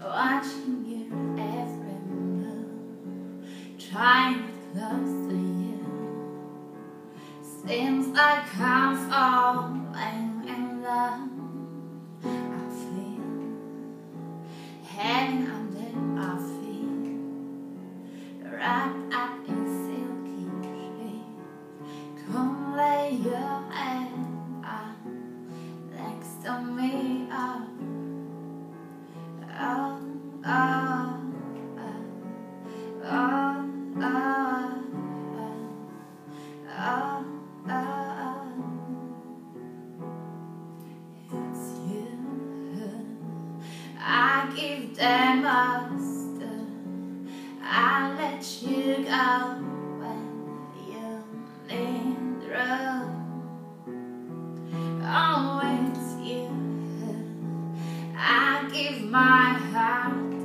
watching your every move, trying to close to you. Seems like I'm falling in love. I feel heading under my feet, wrapped up in silky sheets. Come lay your head next to me. Oh, oh, oh, oh, oh, oh, oh, oh. It's you. I give them most. I let you go when you need room. Oh, it's you. I give my heart